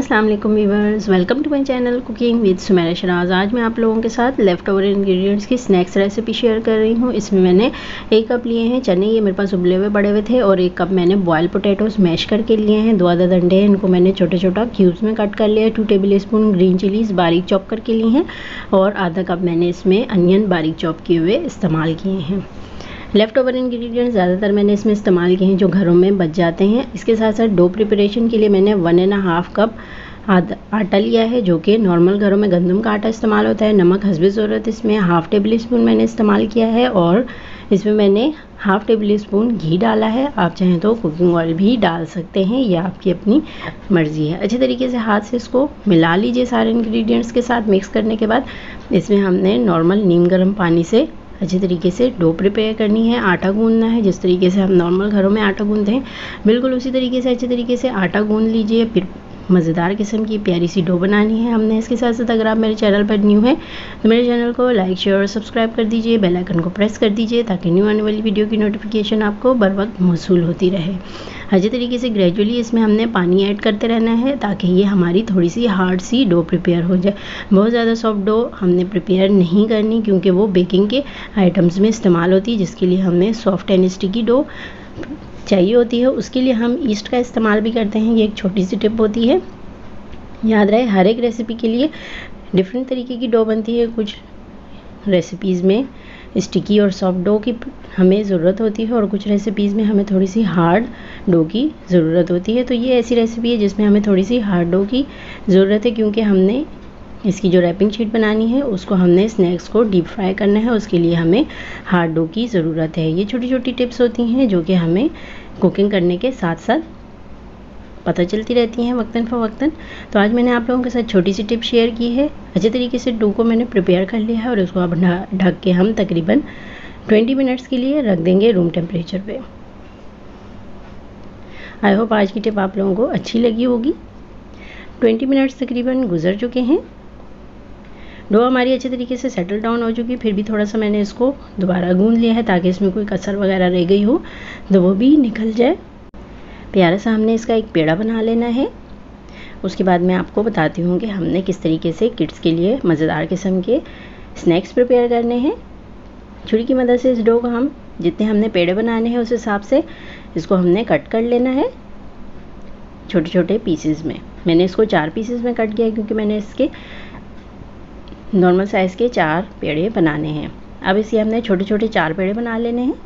अस्सलाम वालेकुम viewers, welcome to my channel cooking with Sumera Sheraz. आज मैं आप लोगों के साथ लेफ़्ट ओवर इंग्रेडिएंट्स की स्नैक्स रेसिपी शेयर कर रही हूँ। इसमें मैंने 1 कप लिए हैं चने, ये मेरे पास उबले हुए पड़े हुए थे, और 1 कप मैंने बॉयल पोटैटोस मैश करके लिए हैं। 2 आधा अंडे हैं, इनको मैंने छोटा छोटा क्यूब्स में कट कर लिया है। 2 टेबल स्पून ग्रीन चिलीज़ बारीक चॉप करके लिए हैं, और आधा कप मैंने इसमें अनियन बारीक चॉप किए हुए इस्तेमाल किए हैं। लेफ़्ट ओवर इंग्रेडिएंट्स ज़्यादातर मैंने इसमें इस्तेमाल किए हैं जो घरों में बच जाते हैं। इसके साथ साथ डो प्रिपरेशन के लिए मैंने 1.5 कप आटा लिया है, जो कि नॉर्मल घरों में गंदम का आटा इस्तेमाल होता है। नमक हस्बे ज़रूरत इसमें हाफ़ टेबल स्पून मैंने इस्तेमाल किया है, और इसमें मैंने हाफ़ टेबल स्पून घी डाला है। आप चाहें तो कुकिंग ऑयल भी डाल सकते हैं, यह आपकी अपनी मर्ज़ी है। अच्छे तरीके से हाथ से इसको मिला लीजिए। सारे इंग्रेडिएंट्स के साथ मिक्स करने के बाद इसमें हमने नॉर्मल नीम गर्म पानी से अच्छे तरीके से डो प्रिपेयर करनी है। आटा गूंदना है जिस तरीके से हम नॉर्मल घरों में आटा गूंदते हैं, बिल्कुल उसी तरीके से अच्छे तरीके से आटा गूंद लीजिए। फिर मज़ेदार किस्म की प्यारी सी डो बनानी है हमने। इसके साथ साथ अगर आप मेरे चैनल पर न्यू हैं तो मेरे चैनल को लाइक शेयर और सब्सक्राइब कर दीजिए। बेल आइकन को प्रेस कर दीजिए ताकि न्यू आने वाली वीडियो की नोटिफिकेशन आपको बर वक्त मौसूल होती रहे। अच्छे तरीके से ग्रेजुअली इसमें हमने पानी ऐड करते रहना है ताकि ये हमारी थोड़ी सी हार्ड सी डो प्रिपेयर हो जाए। बहुत ज़्यादा सॉफ्ट डो हमने प्रिपेयर नहीं करनी, क्योंकि वो बेकिंग के आइटम्स में इस्तेमाल होती है, जिसके लिए हमें सॉफ्ट एंड स्टिकी डो चाहिए होती है। उसके लिए हम ईस्ट का इस्तेमाल भी करते हैं। ये एक छोटी सी टिप होती है, याद रहे। हर एक रेसिपी के लिए डिफरेंट तरीके की डो बनती है। कुछ रेसिपीज़ में स्टिकी और सॉफ्ट डो की हमें ज़रूरत होती है, और कुछ रेसिपीज़ में हमें थोड़ी सी हार्ड डो की ज़रूरत होती है। तो ये ऐसी रेसिपी है जिसमें हमें थोड़ी सी हार्ड डो की ज़रूरत है, क्योंकि हमने इसकी जो रैपिंग शीट बनानी है उसको हमने स्नैक्स को डीप फ्राई करना है। उसके लिए हमें हार्ड डो की ज़रूरत है। ये छोटी छोटी टिप्स होती हैं जो कि हमें कुकिंग करने के साथ साथ पता चलती रहती हैं वक्तन फ़वक्तन। तो आज मैंने आप लोगों के साथ छोटी सी टिप शेयर की है। अच्छे तरीके से डो को मैंने प्रिपेयर कर लिया है, और इसको अब ढक के हम तकरीबन 20 मिनट्स के लिए रख देंगे रूम टेम्परेचर पे। आई होप आज की टिप आप लोगों को अच्छी लगी होगी। 20 मिनट्स तकरीबन गुजर चुके हैं। डो हमारी अच्छे तरीके से सेटल डाउन हो चुकी है। फिर भी थोड़ा सा मैंने इसको दोबारा गूंद लिया है ताकि इसमें कोई कसर वगैरह रह गई हो तो वो भी निकल जाए। प्यारा सा हमने इसका एक पेड़ा बना लेना है। उसके बाद मैं आपको बताती हूँ कि हमने किस तरीके से किड्स के लिए मज़ेदार किस्म के स्नैक्स प्रिपेयर करने हैं। छुरी की मदद से इस डो को हम जितने हमने पेड़े बनाने हैं उस हिसाब से इसको हमने कट कर लेना है छोटे छोटे पीसेस में। मैंने इसको 4 पीसेस में कट किया है, क्योंकि मैंने इसके नॉर्मल साइज़ के 4 पेड़े बनाने हैं। अब इसे हमने छोटे छोटे 4 पेड़े बना लेने हैं।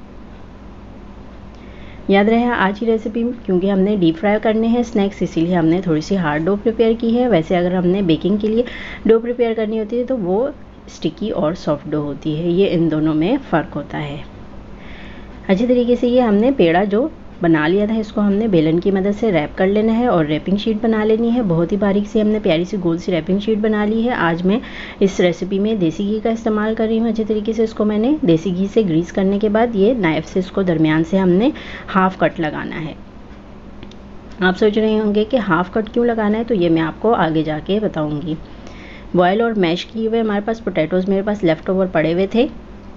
याद रहे आज की रेसिपी क्योंकि हमने डीप फ्राई करने हैं स्नैक्स, इसीलिए हमने थोड़ी सी हार्ड डो प्रिपेयर की है। वैसे अगर हमने बेकिंग के लिए डो प्रिपेयर करनी होती है तो वो स्टिकी और सॉफ्ट डो होती है। ये इन दोनों में फ़र्क होता है। अच्छे तरीके से ये हमने पेड़ा जो बना लिया था इसको हमने बेलन की मदद से रैप कर लेना है, और रैपिंग शीट बना लेनी है। बहुत ही बारीक से हमने प्यारी सी गोल सी रैपिंग शीट बना ली है। आज मैं इस रेसिपी में देसी घी का इस्तेमाल कर रही हूँ। अच्छे तरीके से इसको मैंने देसी घी से ग्रीस करने के बाद ये नाइफ़ से इसको दरमियान से हमने हाफ़ कट लगाना है। आप सोच रहे होंगे कि हाफ़ कट क्यों लगाना है, तो ये मैं आपको आगे जाके बताऊँगी। बॉयल और मैश किए हुए हमारे पास पोटैटोज़ मेरे पास लेफ़्ट ओवर पड़े हुए थे।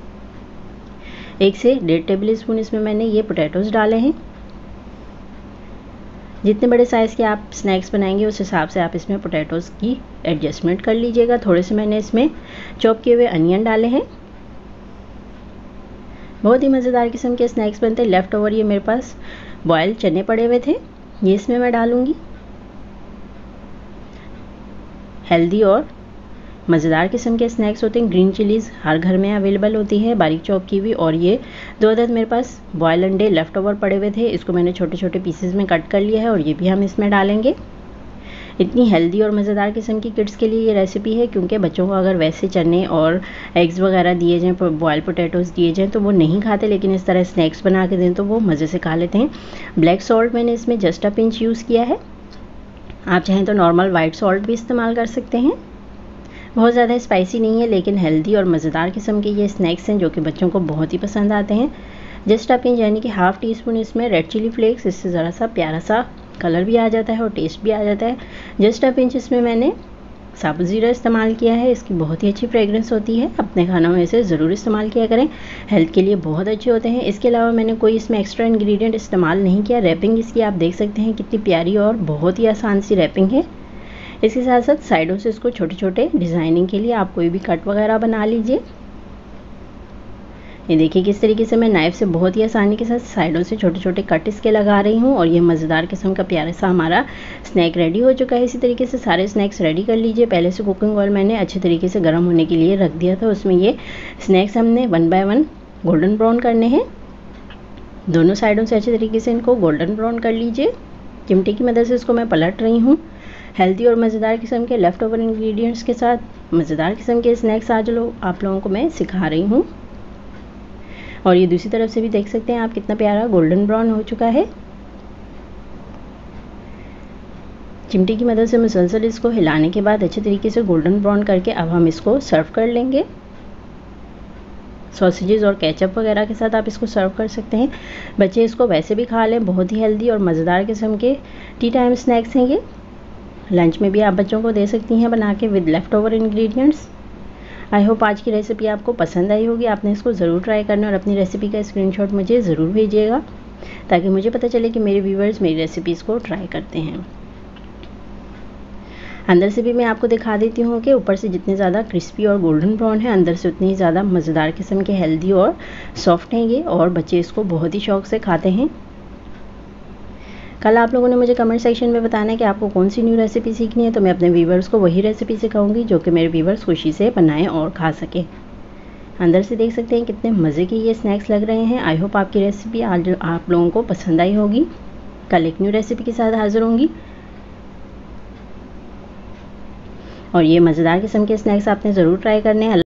1 से 1.5 टेबल स्पून इसमें मैंने ये पोटैटोज़ डाले हैं। जितने बड़े साइज़ के आप स्नैक्स बनाएंगे उस हिसाब से आप इसमें पोटैटोज़ की एडजस्टमेंट कर लीजिएगा। थोड़े से मैंने इसमें चॉप किए हुए अनियन डाले हैं। बहुत ही मज़ेदार किस्म के स्नैक्स बनते हैं। लेफ़्ट ओवर ये मेरे पास बॉयल चने पड़े हुए थे, ये इसमें मैं डालूँगी। हेल्दी और मज़ेदार किस्म के स्नैक्स होते हैं। ग्रीन चिलीज़ हर घर में अवेलेबल होती है बारीक चॉप की हुई, और ये 2 अदद मेरे पास बॉयल अंडे लेफ़्ट ओवर पड़े हुए थे। इसको मैंने छोटे छोटे पीसेस में कट कर लिया है, और ये भी हम इसमें डालेंगे। इतनी हेल्दी और मज़ेदार किस्म की किड्स के लिए ये रेसिपी है, क्योंकि बच्चों को अगर वैसे चने और एग्स वगैरह दिए जाएँ, बॉयल पोटैटोज़ दिए जाएँ तो वो नहीं खाते, लेकिन इस तरह स्नैक्स बना के दें तो वो मज़े से खा लेते हैं। ब्लैक सॉल्ट मैंने इसमें जस्ट अ पिंच यूज़ किया है। आप चाहें तो नॉर्मल वाइट सॉल्ट भी इस्तेमाल कर सकते हैं। बहुत ज़्यादा स्पाइसी नहीं है, लेकिन हेल्दी और मज़ेदार किस्म के ये स्नैक्स हैं जो कि बच्चों को बहुत ही पसंद आते हैं। जस्ट अ पिंच यानी कि हाफ़ टी स्पून इसमें रेड चिली फ्लेक्स, इससे ज़रा सा प्यारा सा कलर भी आ जाता है और टेस्ट भी आ जाता है। जस्ट अ पिंच इसमें मैंने साबुत ज़ीरा इस्तेमाल किया है। इसकी बहुत ही अच्छी फ्रेगरेंस होती है। अपने खानों में से ज़रूर इस्तेमाल किया करें, हेल्थ के लिए बहुत अच्छे होते हैं। इसके अलावा मैंने कोई इसमें एक्स्ट्रा इंग्रेडिएंट इस्तेमाल नहीं किया। रैपिंग इसकी आप देख सकते हैं कितनी प्यारी और बहुत ही आसान सी रैपिंग है। इसके साथ साथ साइडों से इसको छोटे छोटे डिज़ाइनिंग के लिए आप कोई भी कट वगैरह बना लीजिए। ये देखिए किस तरीके से मैं नाइफ से बहुत ही आसानी के साथ साइडों से छोटे छोटे कट इसके लगा रही हूँ। और ये मज़ेदार किस्म का प्यारा सा हमारा स्नैक रेडी हो चुका है। इसी तरीके से सारे स्नैक्स रेडी कर लीजिए। पहले से कुकिंग ऑयल मैंने अच्छे तरीके से गर्म होने के लिए रख दिया था। उसमें ये स्नैक्स हमने 1 बाय 1 गोल्डन ब्राउन करने हैं। दोनों साइडों से अच्छे तरीके से इनको गोल्डन ब्राउन कर लीजिए। चिमटे की मदद से इसको मैं पलट रही हूँ। हेल्दी और मज़ेदार किस्म के लेफ़्ट ओवर इंग्रेडिएंट्स के साथ मज़ेदार किस्म के स्नैक्स आज आप लोगों को मैं सिखा रही हूँ। और ये दूसरी तरफ से भी देख सकते हैं आप कितना प्यारा गोल्डन ब्राउन हो चुका है। चिमटी की मदद से मुसलसल इसको हिलाने के बाद अच्छे तरीके से गोल्डन ब्राउन करके अब हम इसको सर्व कर लेंगे। सॉसेजेस और केचप वगैरह के साथ आप इसको सर्व कर सकते हैं। बच्चे इसको वैसे भी खा लें, बहुत ही हेल्दी और मज़ेदार किस्म के टी टाइम स्नैक्स हैं ये। लंच में भी आप बच्चों को दे सकती हैं बना के with left over ingredients. I hope आज की रेसिपी आपको पसंद आई होगी। आपने इसको ज़रूर ट्राई करना और अपनी रेसिपी का स्क्रीनशॉट मुझे ज़रूर भेजिएगा ताकि मुझे पता चले कि मेरे व्यूवर्स मेरी रेसिपीज़ को ट्राई करते हैं। अंदर से भी मैं आपको दिखा देती हूँ कि ऊपर से जितने ज़्यादा क्रिस्पी और गोल्डन ब्राउन है, अंदर से उतनी ही ज़्यादा मज़ेदार किस्म के हेल्दी और सॉफ्ट हैं ये। और बच्चे इसको बहुत ही शौक़ से खाते हैं। कल आप लोगों ने मुझे कमेंट सेक्शन में बताना है कि आपको कौन सी न्यू रेसिपी सीखनी है, तो मैं अपने व्यूवर्स को वही रेसिपी सिखाऊंगी जो कि मेरे व्यूवर्स खुशी से बनाएं और खा सकें। अंदर से देख सकते हैं कितने मज़े के ये स्नैक्स लग रहे हैं। आई होप आपकी रेसिपी आज आप लोगों को पसंद आई होगी। कल एक न्यू रेसिपी के साथ हाजिर होंगी। और ये मज़ेदार किस्म के स्नैक्स आपने ज़रूर ट्राई करने हैं।